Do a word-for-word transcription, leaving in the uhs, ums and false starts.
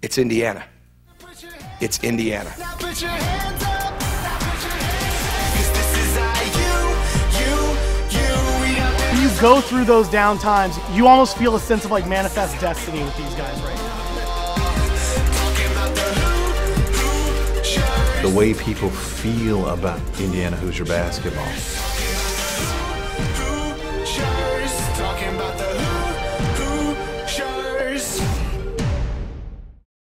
It's Indiana. It's Indiana. When you go through those down times, you almost feel a sense of like manifest destiny with these guys right now. The way people feel about Indiana Hoosier basketball